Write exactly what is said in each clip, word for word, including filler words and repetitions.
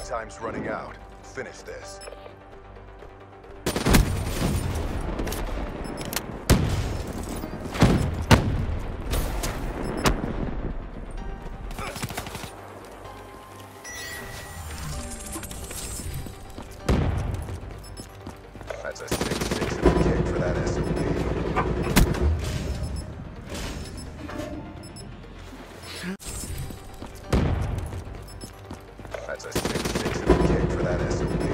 Time's running out. Finish this. That's a six six in the kick for that S O B. That's a six six in the kick for that S O B.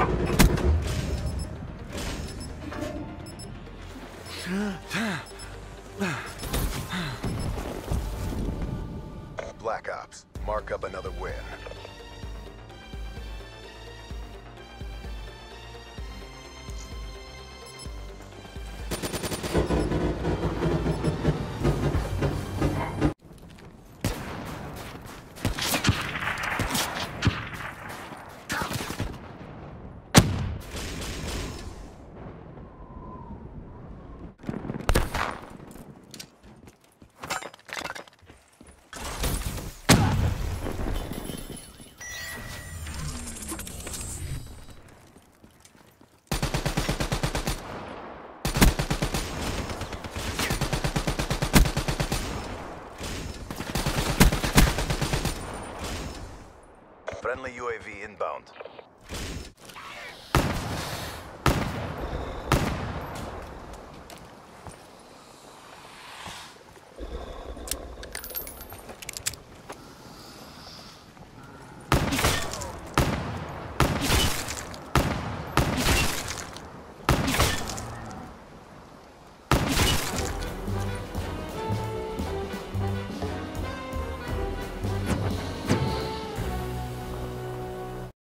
Black Ops, mark up another win. Friendly U A V inbound.